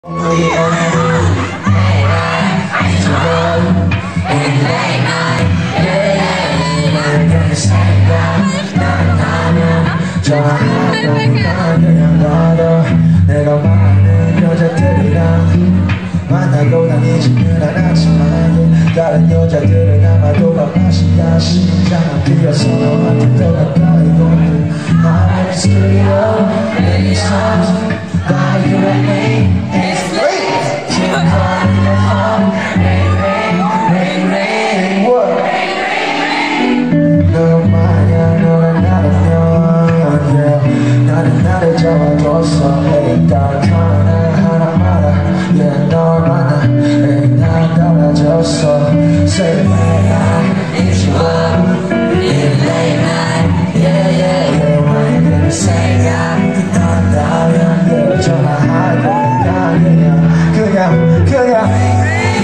내가 많은 여자들이랑 만나고 다니지는 않았지만 다른 여자들은 아마도 맛이야 심장 뛰어서 너한테 더 가까이 오는 I'm studio many times that you and me is free can't call me the phone rain rain rain rain what 너 마냥 너가 나라면 yeah 나는 나를 잡아줬어 일단 하나 말아 yeah 널 만나 난 달라졌어 say it late night if you want it late night yeah yeah yeah when you say I'm 넌다면 yeah 전화할 거야 그냥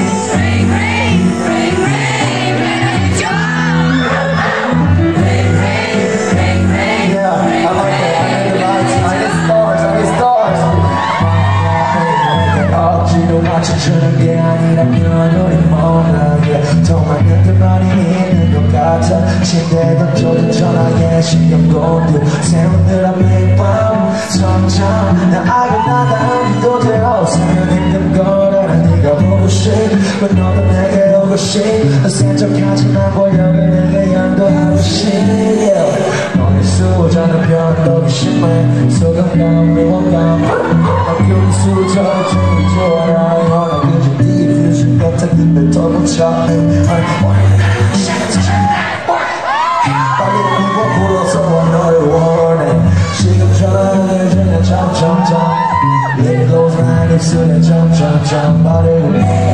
주는 게 아니라면 우린 몰라 더 많은 듯만이 있는 것 같아 침대에 던져둔 전화에 신경곤두 새우들아 매일 밤 점점 나 알고 나다음도 되어 없으면 힘든 걸 알아 네가 보고 싶어 너도 내게 오고 싶어 센척하지만 권력을 내게 양도하고 싶어 너의 수호자는 변덕이 심해 소금감 미워감 어깨 수저 좀 좋아라 같은 더 붙여 빨리 누구 불어서 너를 원해 지금 전화를 주면 점점점 It goes right 입술에 점점점 말을